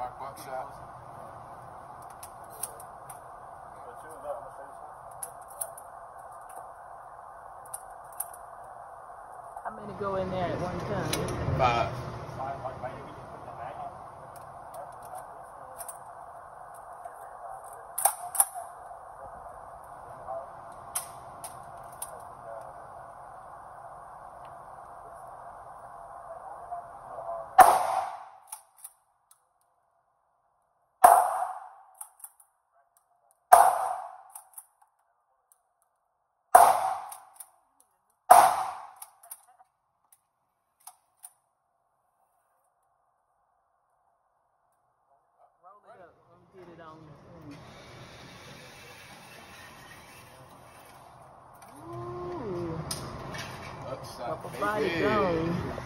Dark buckshot. How many go in there at one time? 5. Roll it up. Let me get it on the thing. Ooh. Upside. Couple body gone.